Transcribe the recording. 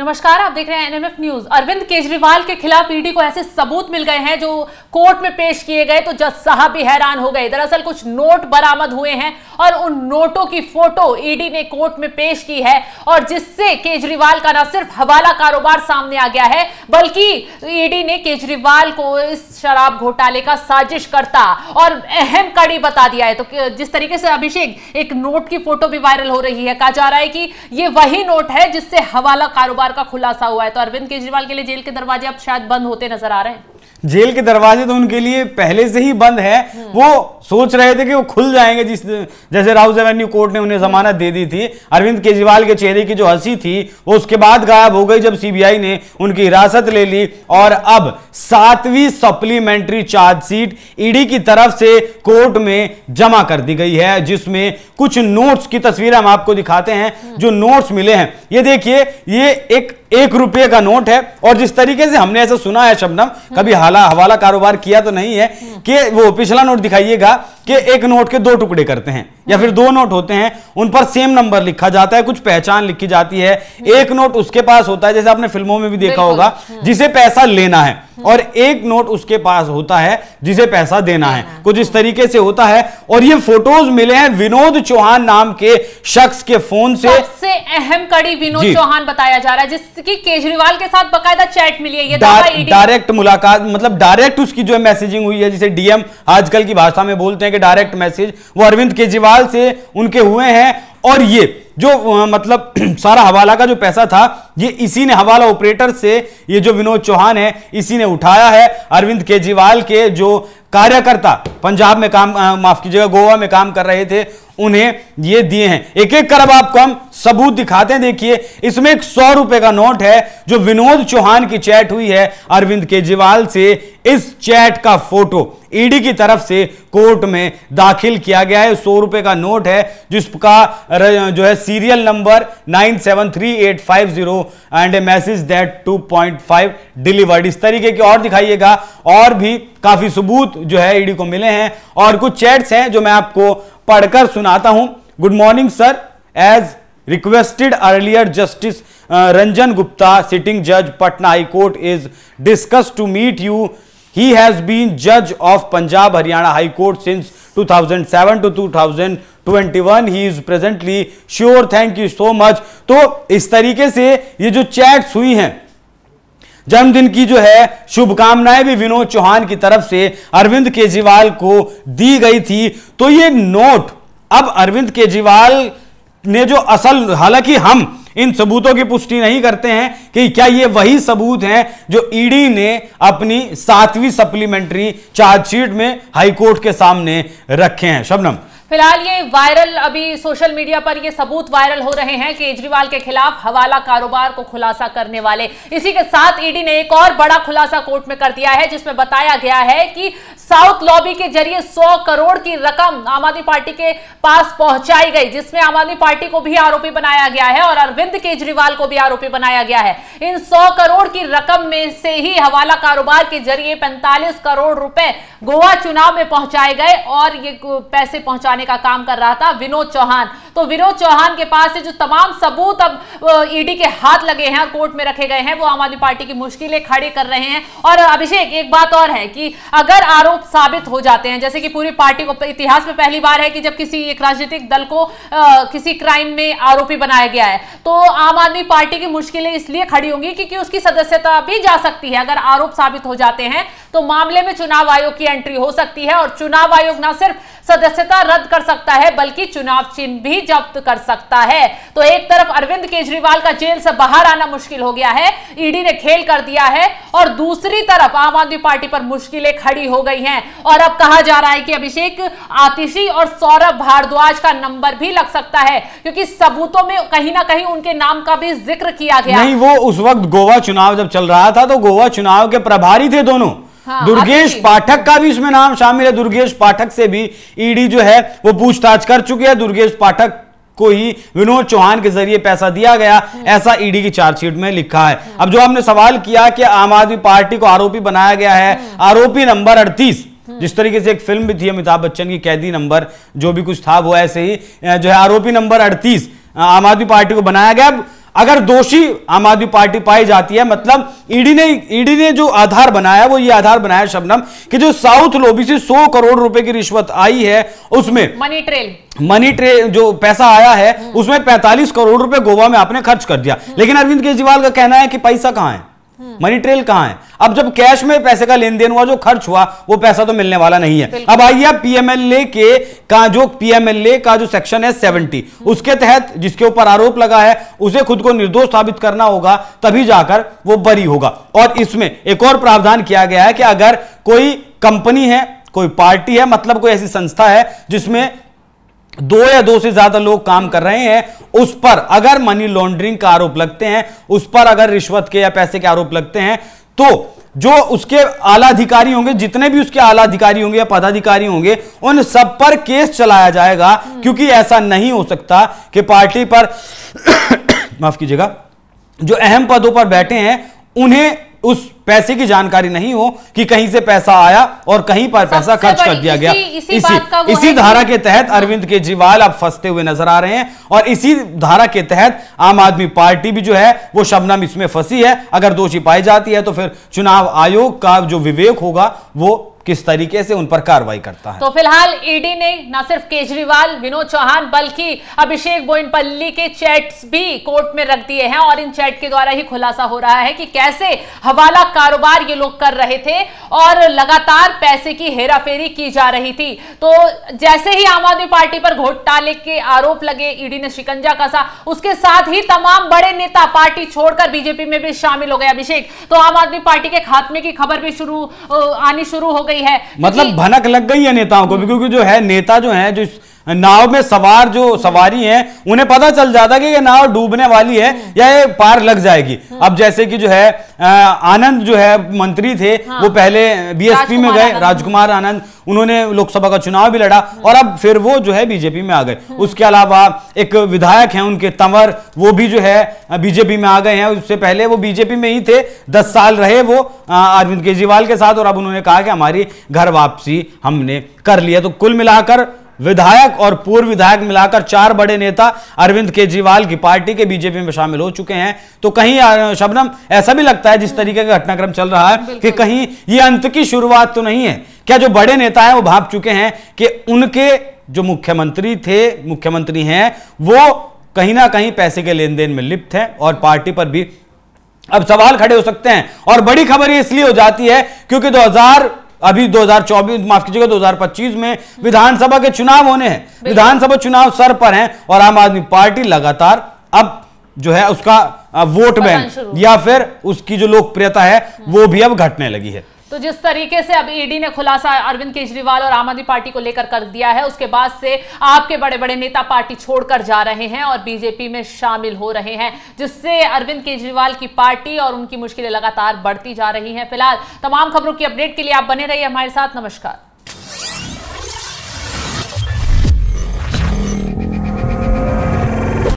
नमस्कार, आप देख रहे हैं एनएमएफ न्यूज। अरविंद केजरीवाल के खिलाफ ईडी को ऐसे सबूत मिल गए हैं जो कोर्ट में पेश किए गए तो जज साहब भी हैरान हो गए। दरअसल कुछ नोट बरामद हुए हैं और उन नोटों की फोटो ईडी ने कोर्ट में पेश की है और जिससे केजरीवाल का न सिर्फ हवाला कारोबार सामने आ गया है बल्कि ईडी ने केजरीवाल को इस शराब घोटाले का साजिशकर्ता और अहम कड़ी बता दिया है। तो जिस तरीके से अभिषेक एक नोट की फोटो भी वायरल हो रही है, कहा जा रहा है कि ये वही नोट है जिससे हवाला कारोबार का खुलासा हुआ है। तो अरविंद केजरीवाल के लिए जेल के दरवाजे अब शायद बंद होते नजर आ रहे हैं। जेल के दरवाजे तो उनके लिए पहले से ही बंद है। वो सोच रहे थे कि वो खुल जाएंगे जैसे राउज एवेन्यू कोर्ट ने उन्हें जमानत दे दी थी। अरविंद केजरीवाल के चेहरे की जो हंसी थी वो उसके बाद गायब हो गई जब सीबीआई ने उनकी हिरासत ले ली और अब 7वीं सप्लीमेंट्री चार्जशीट ईडी की तरफ से कोर्ट में जमा कर दी गई है, जिसमें कुछ नोट्स की तस्वीर हम आपको दिखाते हैं। जो नोट्स मिले हैं ये देखिए, ये एक रुपये का नोट है और जिस तरीके से हमने ऐसा सुना है शबनम, कभी हवाला कारोबार किया तो नहीं है कि वो पिछला नोट दिखाइएगा कि एक नोट के 2 टुकड़े करते हैं या फिर 2 नोट होते हैं, उन पर सेम नंबर लिखा जाता है, कुछ पहचान लिखी जाती है। एक नोट उसके पास होता है, जैसे आपने फिल्मों में भी देखा होगा, जिसे पैसा लेना है और एक नोट उसके पास होता है जिसे पैसा देना है। कुछ इस तरीके से होता है और ये फोटोज मिले हैं विनोद चौहान नाम के शख्स के फोन से। सबसे अहम कड़ी विनोद चौहान बताया जा रहा है जिसकी केजरीवाल के साथ बकायदा चैट मिली है। ये डायरेक्ट मुलाकात, मतलब डायरेक्ट उसकी जो है मैसेजिंग हुई है, जिसे डीएम आजकल की भाषा में बोलते हैं कि डायरेक्ट मैसेज, वो अरविंद केजरीवाल से उनके हुए हैं। और ये जो मतलब सारा हवाला का जो पैसा था ये इसी ने, हवाला ऑपरेटर से ये जो विनोद चौहान है इसी ने उठाया है। अरविंद केजरीवाल के जो कार्यकर्ता पंजाब में काम, माफ कीजिएगा, गोवा में काम कर रहे थे, उन्हें ये दिए हैं। एक एक कर अब आपको हम सबूत दिखाते हैं। देखिए, इसमें एक 100 रुपए का नोट है जो विनोद चौहान की चैट हुई है अरविंद केजरीवाल से। इस चैट का फोटो ईडी की तरफ से कोर्ट में दाखिल किया गया है। 100 रुपए का नोट है जिसका जो है serial number 973850 and a message that 2.5 delivered. इस तरीके की और दिखाइएगा, और भी काफी सबूत जो है ईडी को मिले हैं और कुछ चैट्स हैं जो मैं आपको पढ़कर सुनाता हूं। Good morning sir, as requested earlier, Justice Ranjan Gupta, sitting judge, Patna High Court, is discussed to meet you. He has been judge of Punjab Haryana High Court since 2007 to 2021. He is presently sure. Thank you so much. तो इस तरीके से ये जो chats हुई हैं, जन्मदिन की जो है शुभकामनाएं भी विनोद चौहान की तरफ से अरविंद केजरीवाल को दी गई थी। तो ये नोट अब अरविंद केजरीवाल ने जो असल, हालांकि हम इन सबूतों की पुष्टि नहीं करते हैं कि क्या ये वही सबूत हैं जो ईडी ने अपनी 7वीं सप्लीमेंट्री चार्जशीट में हाईकोर्ट के सामने रखे हैं। शबनम, फिलहाल ये वायरल, अभी सोशल मीडिया पर ये सबूत वायरल हो रहे हैं केजरीवाल के खिलाफ हवाला कारोबार को खुलासा करने वाले। इसी के साथ ईडी ने एक और बड़ा खुलासा कोर्ट में कर दिया है जिसमें बताया गया है कि साउथ लॉबी के जरिए 100 करोड़ की रकम आम आदमी पार्टी के पास पहुंचाई गई, जिसमें आम आदमी पार्टी को भी आरोपी बनाया गया है और अरविंद केजरीवाल को भी आरोपी बनाया गया है। इन 100 करोड़ की रकम में से ही हवाला कारोबार के जरिए 45 करोड़ रुपए गोवा चुनाव में पहुंचाए गए और ये पैसे पहुंचाने का काम कर रहा था विनोद चौहान। तो विनोद चौहान के पास से जो तमाम सबूत अब ईडी के हाथ लगे हैं और कोर्ट में रखे गए हैं वो आम आदमी पार्टी की मुश्किलें खड़ी कर रहे हैं। और अभिषेक, एक बात और है कि अगर आरोप साबित हो जाते हैं, जैसे कि पूरी पार्टी को इतिहास में पहली बार है कि जब किसी एक राजनीतिक दल को किसी क्राइम में आरोपी बनाया गया है, तो आम आदमी पार्टी की मुश्किलें इसलिए खड़ी होंगी क्योंकि उसकी सदस्यता भी जा सकती है। अगर आरोप साबित हो जाते हैं तो मामले में चुनाव आयोग की एंट्री हो सकती है और चुनाव आयोग न सिर्फ सदस्यता रद्द कर सकता है बल्कि चुनाव चिन्ह भी जब्त कर सकता है। तो एक तरफ अरविंद केजरीवाल का जेल से बाहर आना मुश्किल हो गया है, ईडी ने खेल कर दिया है, और दूसरी तरफ आम आदमी पार्टी पर मुश्किलें खड़ी हो गई हैं। और अब कहा जा रहा है कि अभिषेक, आतिशी और सौरभ भारद्वाज का नंबर भी लग सकता है क्योंकि सबूतों में कहीं ना कहीं उनके नाम का भी जिक्र किया गया। नहीं, वो उस वक्त गोवा चुनाव जब चल रहा था तो गोवा चुनाव के प्रभारी थे दोनों। हाँ, दुर्गेश पाठक का भी इसमें नाम शामिल है। दुर्गेश पाठक से भी ईडी जो है वो पूछताछ कर चुकी है। दुर्गेश पाठक को ही विनोद चौहान के जरिए पैसा दिया गया, ऐसा ईडी की चार्जशीट में लिखा है। अब जो आपने सवाल किया कि आम आदमी पार्टी को आरोपी बनाया गया है, आरोपी नंबर 38, जिस तरीके से एक फिल्म भी थी अमिताभ बच्चन की कैदी नंबर, जो भी कुछ था वो ऐसे ही जो है आरोपी नंबर 38 आम आदमी पार्टी को बनाया गया। अगर दोषी आम आदमी पार्टी पाई जाती है, मतलब ईडी ने जो आधार बनाया वो ये आधार बनाया शबनम कि जो साउथ लॉबी से 100 करोड़ रुपए की रिश्वत आई है, उसमें मनी ट्रेल जो पैसा आया है उसमें 45 करोड़ रुपए गोवा में आपने खर्च कर दिया। लेकिन अरविंद केजरीवाल का कहना है कि पैसा कहां है, मनी ट्रेल कहां है। अब जब कैश में पैसे का लेन देन हुआ, जो खर्च हुआ वो पैसा तो मिलने वाला नहीं है। अब आइए पीएमएलए का जो सेक्शन है 70, उसके तहत जिसके ऊपर आरोप लगा है उसे खुद को निर्दोष साबित करना होगा, तभी जाकर वो बरी होगा। और इसमें एक और प्रावधान किया गया है कि अगर कोई कंपनी है, कोई पार्टी है, मतलब कोई ऐसी संस्था है जिसमें 2 या 2 से ज्यादा लोग काम कर रहे हैं, उस पर अगर मनी लॉन्ड्रिंग का आरोप लगते हैं, उस पर अगर रिश्वत के या पैसे के आरोप लगते हैं, तो जो उसके आला अधिकारी होंगे, जितने भी उसके आला अधिकारी होंगे या पदाधिकारी होंगे, उन सब पर केस चलाया जाएगा। क्योंकि ऐसा नहीं हो सकता कि पार्टी पर माफ कीजिएगा, जो अहम पदों पर बैठे हैं उन्हें उस पैसे की जानकारी नहीं हो कि कहीं से पैसा आया और कहीं पर पैसा खर्च कर दिया गया। इसी धारा के तहत अरविंद केजरीवाल अब फंसते हुए नजर आ रहे हैं और इसी धारा के तहत आम आदमी पार्टी भी जो है वो शबनम इसमें फंसी है। अगर दोषी पाई जाती है तो फिर चुनाव आयोग का जो विवेक होगा वो किस तरीके से उन पर कार्रवाई करता है। तो फिलहाल ईडी ने न सिर्फ केजरीवाल, विनोद चौहान, बल्कि अभिषेक बोइनपल्ली के चैट्स भी कोर्ट में रख दिए हैं और इन चैट के द्वारा ही खुलासा हो रहा है कि कैसे हवाला कारोबार ये लोग कर रहे थे और लगातार पैसे की हेराफेरी की जा रही थी। तो जैसे ही आम आदमी पार्टी पर घोटाले के आरोप लगे, ईडी ने शिकंजा कसा, उसके साथ ही तमाम बड़े नेता पार्टी छोड़कर बीजेपी में भी शामिल हो गए। अभिषेक, तो आम आदमी पार्टी के खात्मे की खबर भी आनी शुरू हो गई है, मतलब भनक लग गई है नेताओं को भी, क्योंकि जो है नेता जो है, जो नाव में सवार जो सवारी हैं, उन्हें पता चल जाता कि ये नाव डूबने वाली है या ये पार लग जाएगी। अब जैसे कि जो है आनंद जो है मंत्री थे, वो पहले बीएसपी में गए, राजकुमार आनंद, उन्होंने लोकसभा का चुनाव भी लड़ा और अब फिर वो जो है बीजेपी में आ गए। उसके अलावा एक विधायक हैं उनके तंवर, वो भी जो है बीजेपी में आ गए हैं। उससे पहले वो बीजेपी में ही थे, 10 साल रहे वो अरविंद केजरीवाल के साथ और अब उन्होंने कहा कि हमारी घर वापसी हमने कर लिया। तो कुल मिलाकर विधायक और पूर्व विधायक मिलाकर 4 बड़े नेता अरविंद केजरीवाल की पार्टी के बीजेपी में शामिल हो चुके हैं। तो कहीं शबनम ऐसा भी लगता है जिस तरीके का घटनाक्रम चल रहा है कि कहीं ये अंत की शुरुआत तो नहीं है। क्या जो बड़े नेता हैं वो भाप चुके हैं कि उनके जो मुख्यमंत्री हैं वो कहीं ना कहीं पैसे के लेन देन में लिप्त हैं और पार्टी पर भी अब सवाल खड़े हो सकते हैं। और बड़ी खबर ये इसलिए हो जाती है क्योंकि 2025 में विधानसभा के चुनाव होने हैं, विधानसभा चुनाव सर पर हैं और आम आदमी पार्टी लगातार अब जो है उसका वोट बैंक या फिर उसकी जो लोकप्रियता है वो भी अब घटने लगी है। तो जिस तरीके से अब ईडी ने खुलासा अरविंद केजरीवाल और आम आदमी पार्टी को लेकर कर दिया है, उसके बाद से आपके बड़े बड़े नेता पार्टी छोड़कर जा रहे हैं और बीजेपी में शामिल हो रहे हैं, जिससे अरविंद केजरीवाल की पार्टी और उनकी मुश्किलें लगातार बढ़ती जा रही हैं। फिलहाल तमाम खबरों की अपडेट के लिए आप बने रहिए हमारे साथ। नमस्कार।